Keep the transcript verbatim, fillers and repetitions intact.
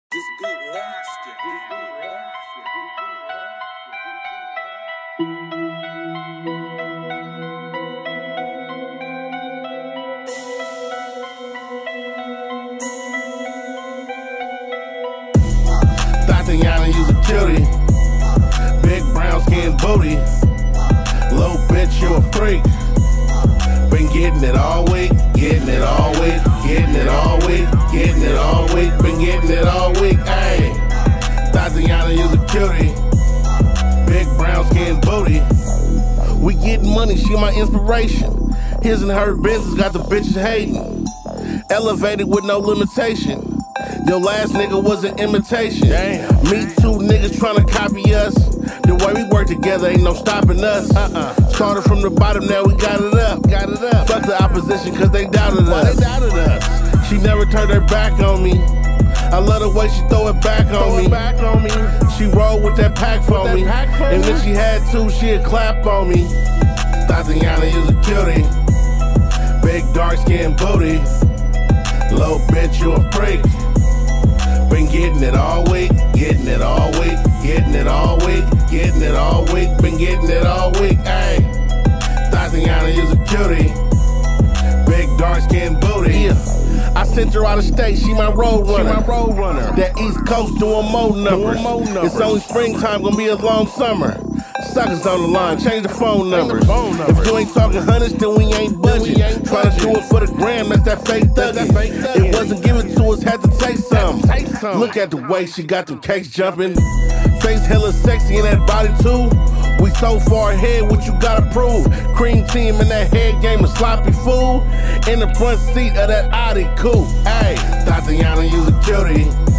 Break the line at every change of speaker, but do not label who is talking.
This beat nasty. This beat nasty.
Tatiana, you's a cutie. Big brown skin booty. Low bitch, you a freak. Been getting it all week, getting it all week, getting it all week, getting it all week, been getting it all week, ayy. Tatiana, you's a cutie. Big brown skin booty. We getting money, she my inspiration. His and her business got the bitches hating. Elevated with no limitation. Your last nigga was an imitation. Damn. Me two niggas tryna copy us. The way we work together ain't no stopping us. Uh-uh. Started from the bottom, now we got it up. Got it up. Fuck the opposition, cause they doubted Why us. They doubted us. She never turned her back on me. I love the way she throw it back throw on me. Back on me. She rolled with that pack for me. Pack for and me? When she had to, she'd clap on me. Tatiana is a cutie. Big dark skin booty. Low bitch, you a freak. Been getting it all week, getting it all week, getting it all week, getting it all week, been getting it all week, ayy. Tatiana is a cutie. Big dark skin booty. Yeah. I sent her out of state, she my road runner. She my road runner. That East Coast doing more numbers. Doing more numbers. It's only springtime, gonna be a long summer. Suckers on the line, change the phone numbers. Phone number. If you ain't talking hundreds, then we ain't budging. Try to do it for the gram, that's that fake thuggin'. It wasn't given to us, had to take some. Look at the way she got them cakes jumping. Face hella sexy in that body too. We so far ahead, what you gotta prove? Cream team in that head game, a sloppy fool. In the front seat of that Audi coupe. Ayy, Tatiana, you's a cutie.